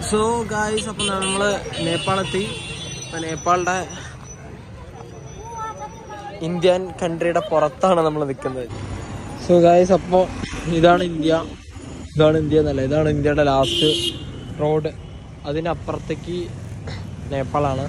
So guys, അപ്പോൾ നമ്മൾ നേപ്പാളെത്തി. നേപ്പാളിൻ്റെ Indian കൺട്രിയുടെ പുറത്താണ് നമ്മൾ നിൽക്കുന്നത്. സോ ഗായ്സ്, അപ്പോൾ ഇതാണ് ഇന്ത്യ എന്നല്ല, ഇതാണ് ഇന്ത്യയുടെ ലാസ്റ്റ് റോഡ്. അതിനപ്പുറത്തേക്ക് നേപ്പാളാണ്.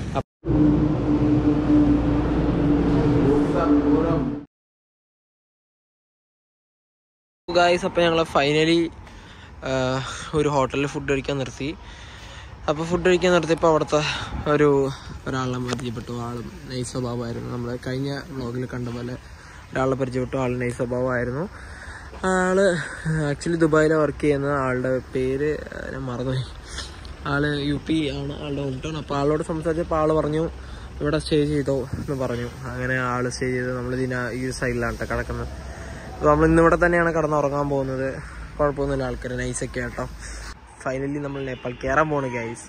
ഗായ്സ്, അപ്പോൾ ഞങ്ങൾ ഫൈനലി ഒരു ഹോട്ടലിൽ ഫുഡ് കഴിക്കാൻ നിർത്തി. അപ്പോൾ ഫുഡ് കഴിക്കാൻ നിർത്തിയപ്പോൾ അവിടുത്തെ ഒരാളെ പരിചയപ്പെട്ടു. ആളും നൈസ് സ്വഭാവമായിരുന്നു. നമ്മൾ കഴിഞ്ഞ വ്ളോഗിൽ കണ്ട പോലെ ഒരാളെ പരിചയപ്പെട്ടു. ആൾ നൈസ് സ്വഭാവമായിരുന്നു. ആൾ ആക്ച്വലി ദുബായിൽ വർക്ക് ചെയ്യുന്ന ആളുടെ പേര് ഞാൻ മറന്നുപോയി. ആൾ UP ആണ് ആളുടെ ഹോം ടൗൺ. അപ്പോൾ ആളോട് സംസാരിച്ചപ്പോൾ ആൾ പറഞ്ഞു ഇവിടെ സ്റ്റേ ചെയ്തോ എന്ന് പറഞ്ഞു. അങ്ങനെ ആൾ സ്റ്റേ ചെയ്ത് ഈ ഒരു സൈഡിലാണ് കേട്ടോ കിടക്കുന്നത്. അപ്പോൾ നമ്മൾ ഇന്നിവിടെ തന്നെയാണ് കിടന്നുറങ്ങാൻ പോകുന്നത്. കുഴപ്പമൊന്നുമില്ല, ആൾക്കാർ നൈസൊക്കെ കേട്ടോ. ഫൈനലി നമ്മൾ നേപ്പാൾ കയറാൻ പോണ് ഗൈസ്.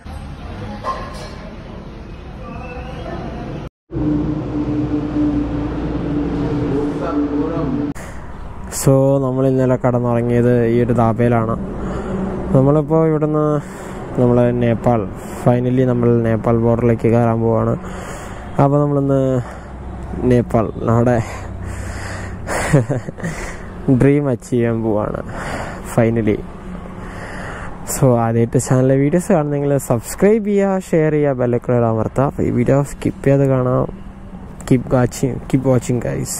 സോ നമ്മൾ ഇന്നലെ കടന്നുറങ്ങിയത് ഈ ഒരു ധാബയിലാണ്. നമ്മളിപ്പോൾ ഇവിടുന്ന് ഫൈനലി നമ്മൾ നേപ്പാൾ ബോർഡറിലേക്ക് കയറാൻ പോവാണ്. അപ്പോൾ നമ്മളിന്ന് നേപ്പാൾ നമ്മുടെ ഡ്രീം അച്ചീവ് ചെയ്യാൻ പോവാണ് ഫൈനലി. സോ ആദ്യമായിട്ട് ചാനലിലെ വീഡിയോസ് കാണുന്നെങ്കിൽ സബ്സ്ക്രൈബ് ചെയ്യുക, ഷെയർ ചെയ്യുക, ബെല്ലൈക്കൺ അമർത്തുക. അപ്പോൾ ഈ വീഡിയോ സ്കിപ്പ് ചെയ്ത് കാണാം. Keep watching guys.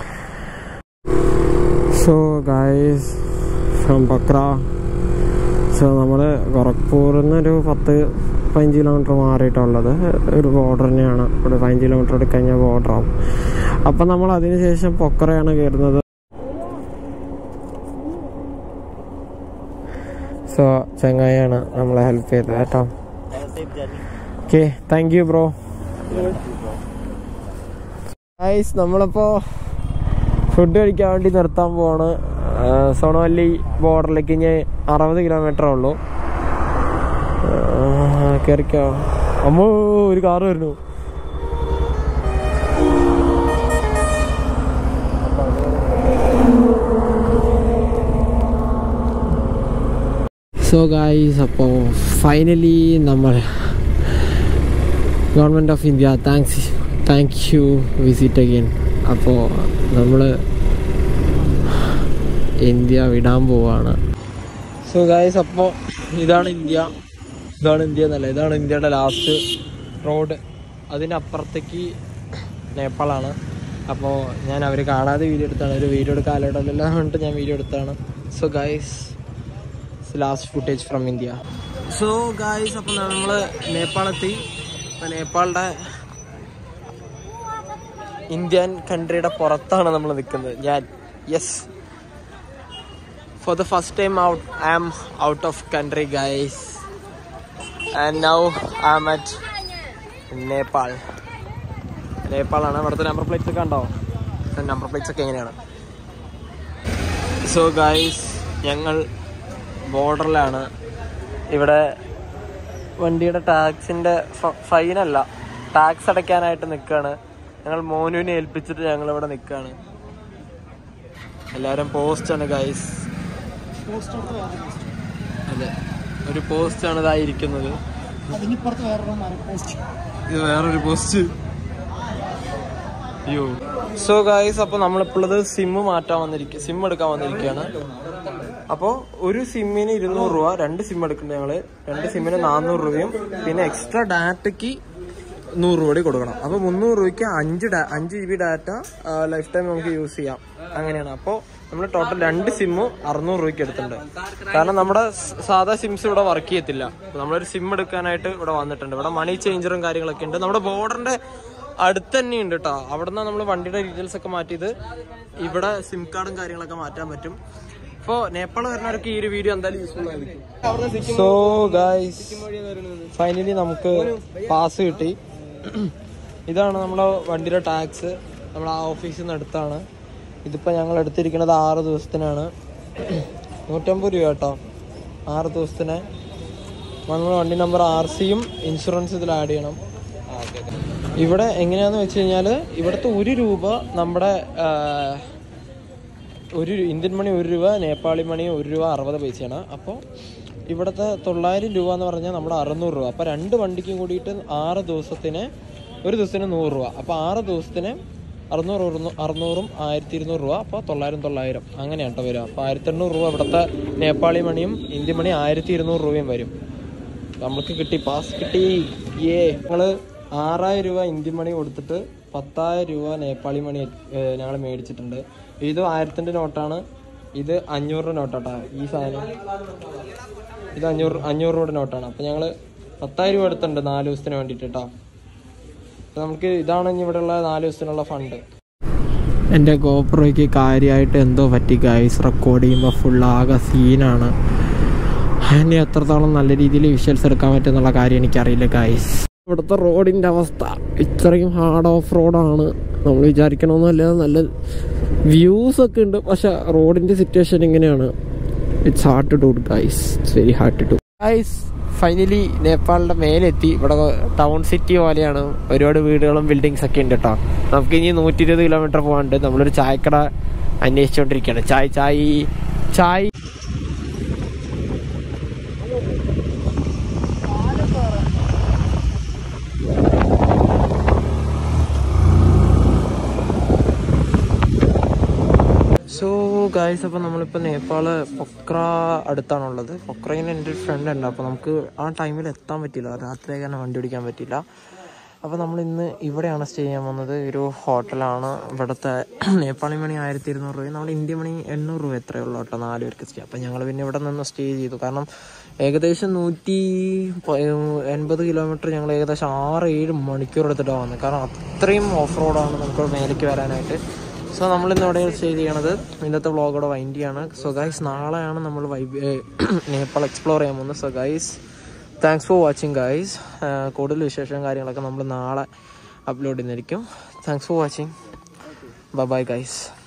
So guys, from ബക്ര. സോ നമ്മൾ ഗോരഖ്പൂരിൽ നിന്ന് ഒരു 10-15 കിലോമീറ്റർ മാറിയിട്ടുള്ളത് ഒരു ബോർഡർ തന്നെയാണ്. ഇവിടെ 15 കിലോമീറ്റർ എടുത്ത് കഴിഞ്ഞാൽ ബോർഡറാവും. അപ്പം നമ്മൾ അതിന് ശേഷം പൊക്രയാണ് കയറുന്നത്. സോ ചങ്ങായാണ് നമ്മളെ ഹെൽപ്പ് ചെയ്തത് കേട്ടോ. Okay, thank you bro. Guys, നമ്മളിപ്പോൾ ഫുഡ് കഴിക്കാൻ വേണ്ടി നിർത്താൻ പോവാണ്. സോണവല്ലി ബോർഡറിലേക്ക് ഇനി 60 കിലോമീറ്ററേ ഉള്ളൂ. കയറിക്കോ. അമ്മോ, ഒരു കാറ് വരുന്നു. സോ ഗൈസ്, അപ്പോൾ ഫൈനലി നമ്മൾ government of India thank you visit again. അപ്പോൾ നമ്മൾ ഇന്ത്യ വിടാൻ പോവാണ്. സോ ഗൈസ്, അപ്പോൾ ഇതാണ് ഇന്ത്യ എന്നല്ല, ഇതാണ് ഇന്ത്യയുടെ ലാസ്റ്റ് റോഡ്. അതിനപ്പുറത്തേക്ക് നേപ്പാളാണ്. അപ്പോൾ ഞാൻ അവർ കാണാതെ വീഡിയോ എടുത്താണ്. ഒരു വീഡിയോ എടുക്കാലോടല്ലോ പറഞ്ഞിട്ട് ഞാൻ വീഡിയോ എടുത്താണ്. So guys, last footage from India. So guys, അപ്പോൾ നമ്മൾ നേപ്പാളെത്തി. അപ്പോൾ നേപ്പാളിൻ്റെ ഇന്ത്യൻ കൺട്രിയുടെ പുറത്താണ് നമ്മൾ നിൽക്കുന്നത്. Yes, for the first time I am out of country guys. And now I am at നേപ്പാളാണ്. ഇവിടുത്തെ നമ്പർ പ്ലേറ്റ്സ് ഒക്കെ ഉണ്ടോ? നമ്പർ പ്ലേറ്റ്സ് ഒക്കെ എങ്ങനെയാണ്? സോ ഗൈസ്, ഞങ്ങൾ ബോർഡറിലാണ്. ഇവിടെ വണ്ടിയുടെ ടാക്സിൻ്റെ ഫൈനല്ല, ടാക്സ് അടയ്ക്കാനായിട്ട് നിൽക്കുകയാണ്. ഞങ്ങൾ മോനുവിനെ ഏൽപ്പിച്ചിട്ട് ഞങ്ങളിവിടെ നിൽക്കുകയാണ്. എല്ലാവരും പോസ്റ്റാണ് ഗൈസ്. അതെ, ഒരു പോസ്റ്റാണ് ഇതായിരിക്കുന്നത്. ഇത് വേറൊരു പോസ്റ്റ്. അയ്യോ. സോ ഗൈസ്, അപ്പോൾ നമ്മളിപ്പോഴത് സിം എടുക്കാൻ വന്നിരിക്കുകയാണ്. അപ്പോൾ ഒരു സിമ്മിന് 200 രൂപ, 2 സിം എടുക്കുന്നുണ്ട് ഞങ്ങൾ. 2 സിമ്മിന് 400 രൂപയും പിന്നെ എക്സ്ട്രാ ഡാറ്റയ്ക്ക് 100 രൂപ കൂടി കൊടുക്കണം. അപ്പോൾ 300 രൂപയ്ക്ക് 5 GB ഡാറ്റ ലൈഫ് ടൈം നമുക്ക് യൂസ് ചെയ്യാം. അങ്ങനെയാണ്. അപ്പോൾ നമ്മൾ ടോട്ടൽ 2 സിമ്മ് 600 രൂപയ്ക്ക് എടുത്തിട്ടുണ്ട്. കാരണം നമ്മുടെ സാധാ സിംസ് ഇവിടെ വർക്ക് ചെയ്യത്തില്ല. നമ്മളൊരു സിം എടുക്കാനായിട്ട് ഇവിടെ വന്നിട്ടുണ്ട്. ഇവിടെ മണി ചേഞ്ചറും കാര്യങ്ങളൊക്കെ ഉണ്ട്. നമ്മുടെ ബോർഡറിന്റെ അടുത്ത് തന്നെയുണ്ട് കേട്ടോ. അവിടെ നിന്ന് നമ്മൾ വണ്ടിയുടെ ഡീറ്റെയിൽസ് ഒക്കെ മാറ്റിയത് ഇവിടെ സിം കാർഡും കാര്യങ്ങളൊക്കെ മാറ്റാൻ പറ്റും. അപ്പോൾ നേപ്പാൾ വരുന്നവർക്ക് ഈ ഒരു വീഡിയോ എന്തായാലും യൂസ്ഫുൾ ആയിരിക്കും. സോ ഗൈസ്, ഫൈനലി നമുക്ക് പാസ് കിട്ടി. ഇതാണ് നമ്മുടെ വണ്ടിയുടെ ടാക്സ്. നമ്മൾ ആ ഓഫീസിൽ നിന്ന് എടുത്താണ്. ഇതിപ്പോൾ ഞങ്ങൾ എടുത്തിരിക്കുന്നത് 6 ദിവസത്തിനാണ്. 150 രൂപ കേട്ടോ, 6 ദിവസത്തിന്. നമ്മൾ വണ്ടി നമ്പർ RCയും ഇൻഷുറൻസ് ഇതിൽ ആഡ് ചെയ്യണം. ഇവിടെ എങ്ങനെയാന്ന് വെച്ച് കഴിഞ്ഞാൽ ഇവിടുത്തെ 1 രൂപ നമ്മുടെ ഒരു ഇന്ത്യൻ മണി 1 രൂപ, നേപ്പാളി മണി 1 രൂപ 60 പൈസയാണ്. അപ്പോൾ ഇവിടുത്തെ 900 രൂപ എന്ന് പറഞ്ഞാൽ നമ്മുടെ 600 രൂപ. അപ്പോൾ 2 വണ്ടിക്കും കൂടിയിട്ട് 6 ദിവസത്തിന്, ഒരു ദിവസത്തിന് 100 രൂപ. അപ്പോൾ 6 ദിവസത്തിന് 600, 1200 രൂപ. അപ്പോൾ 900 അങ്ങനെയാണ് കേട്ടോ വരിക. അപ്പോൾ 1800 രൂപ ഇവിടുത്തെ നേപ്പാളി മണിയും ഇന്ത്യൻ മണി 1200 രൂപയും വരും. നമുക്ക് കിട്ടി, പാസ് കിട്ടി. ഞങ്ങൾ 6000 രൂപ ഇന്ത്യൻ മണി കൊടുത്തിട്ട് 10,000 രൂപ നേപ്പാളി മണി ഞങ്ങൾ മേടിച്ചിട്ടുണ്ട്. ഇത് 1000-ൻ്റെ നോട്ടാണ്, ഇത് 500 നോട്ടാട്ടാ. ഈ സാധനം ഇത് 500 രൂപയുടെ നോട്ടാണ്. അപ്പോൾ ഞങ്ങൾ 10,000 രൂപ എടുത്തിട്ടുണ്ട് 4 ദിവസത്തിന് വേണ്ടിയിട്ട് കേട്ടോ. അപ്പോൾ നമുക്ക് ഇതാണ് ഇനി ഇവിടെയുള്ള 4 ദിവസത്തിനുള്ള ഫണ്ട്. എൻ്റെ ഗോപ്രോയ്ക്ക് കാര്യമായിട്ട് എന്തോ പറ്റി ഗൈസ്. റെക്കോർഡ് ചെയ്യുമ്പോൾ ഫുൾ ആകെ സീനാണ്. അതിന് എത്രത്തോളം നല്ല രീതിയിൽ വിഷ്വൽസ് എടുക്കാൻ പറ്റുമെന്നുള്ള കാര്യം എനിക്കറിയില്ല ഗൈസ്. ഇവിടുത്തെ റോഡിൻ്റെ അവസ്ഥ ഇത്രയും ഹാർഡ് ഓഫ് റോഡാണ്. നമ്മൾ വിചാരിക്കണമെന്നല്ല, നല്ല വ്യൂസ് ഒക്കെ ഉണ്ട്, പക്ഷെ റോഡിൻ്റെ സിറ്റുവേഷൻ ഇങ്ങനെയാണ്. It's hard to do guys, it's very hard to do guys. Finally നേപ്പാളിൻ്റെ മേലെത്തി. ഇവിടെ ടൗൺ സിറ്റി പോലെയാണ്, ഒരുപാട് വീടുകളും ബിൽഡിങ്സ് ഒക്കെ ഉണ്ട് കേട്ടോ. നമുക്ക് ഇനി 120 കിലോമീറ്റർ പോകാനുണ്ട്. നമ്മളൊരു ചായക്കട അന്വേഷിച്ചുകൊണ്ടിരിക്കുകയാണ്. ചായ് സോ ഗൈസ്, അപ്പോൾ നമ്മളിപ്പോൾ നേപ്പാള് പൊക്ര അടുത്താണുള്ളത്. പൊക്രയിൽ എൻ്റെ ഒരു ഫ്രണ്ട് ഉണ്ട്. അപ്പോൾ നമുക്ക് ആ ടൈമിൽ എത്താൻ പറ്റില്ല, രാത്രി തന്നെ വണ്ടി ഓടിക്കാൻ പറ്റില്ല. അപ്പോൾ നമ്മളിന്ന് ഇവിടെയാണ് സ്റ്റേ ചെയ്യാൻ വന്നത്. ഒരു ഹോട്ടലാണ്. ഇവിടുത്തെ നേപ്പാളി മണി 1200 രൂപയും നമ്മുടെ ഇന്ത്യൻ മണി 800 രൂപ എത്രയേ ഉള്ളൂ കേട്ടോ 4 പേർക്ക് സ്റ്റേ. അപ്പോൾ ഞങ്ങൾ പിന്നെ ഇവിടെ നിന്ന് സ്റ്റേ ചെയ്തു. കാരണം ഏകദേശം 180 കിലോമീറ്റർ ഞങ്ങൾ ഏകദേശം 6-7 മണിക്കൂർ എടുത്തിട്ടാണ് വന്നത്. കാരണം അത്രയും ഓഫ് റോഡാണ് നമുക്ക് മേലേക്ക് വരാനായിട്ട്. സോ നമ്മളിന്ന് ഇവിടെ സ്റ്റേ ചെയ്യണത്. ഇന്നത്തെ വ്ളോഗോടെ വൈൻഡ് ചെയ്യാണ്. സോ ഗൈസ്, നാളെയാണ് നമ്മൾ നേപ്പാൾ എക്സ്പ്ലോർ ചെയ്യാൻ പോകുന്നത്. So guys, thanks for watching guys. കൂടുതൽ വിശേഷവും കാര്യങ്ങളൊക്കെ നമ്മൾ നാളെ അപ്ലോഡ് ചെയ്യുന്നതായിരിക്കും. Thanks for watching. Bye guys.